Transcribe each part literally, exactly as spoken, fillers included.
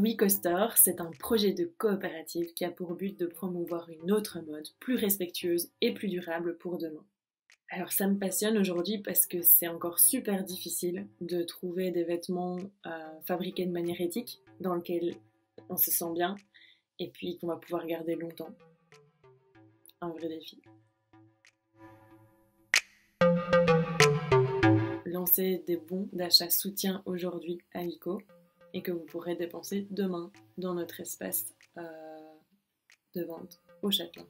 WeCoStore, c'est un projet de coopérative qui a pour but de promouvoir une autre mode, plus respectueuse et plus durable pour demain. Alors ça me passionne aujourd'hui parce que c'est encore super difficile de trouver des vêtements euh, fabriqués de manière éthique, dans lesquels on se sent bien et puis qu'on va pouvoir garder longtemps. Un vrai défi. Lancez des bons d'achat soutien aujourd'hui à Wico et que vous pourrez dépenser demain dans notre espace euh, de vente au Châtelain.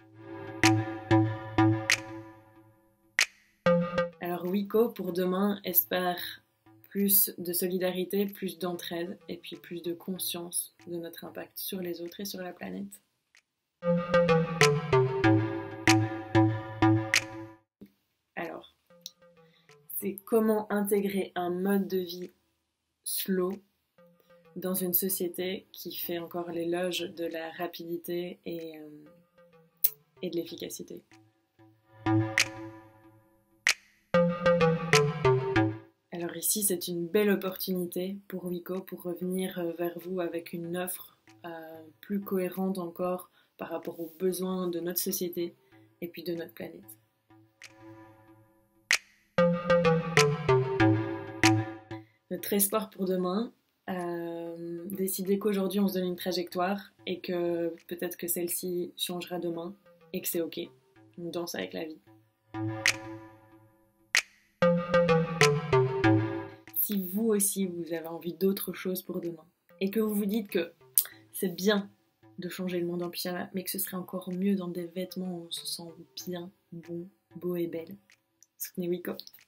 Alors Wico pour demain espère plus de solidarité, plus d'entraide et puis plus de conscience de notre impact sur les autres et sur la planète. Alors, c'est comment intégrer un mode de vie slow dans une société qui fait encore l'éloge de la rapidité et, euh, et de l'efficacité. Alors ici, c'est une belle opportunité pour Wico pour revenir vers vous avec une offre euh, plus cohérente encore par rapport aux besoins de notre société et puis de notre planète. Notre espoir pour demain, euh, décider qu'aujourd'hui on se donne une trajectoire et que peut-être que celle-ci changera demain et que c'est ok. On danse avec la vie. Si vous aussi vous avez envie d'autre chose pour demain et que vous vous dites que c'est bien de changer le monde en pyjama, mais que ce serait encore mieux dans des vêtements où on se sent bien, bon, beau et belle, soutenez Wico.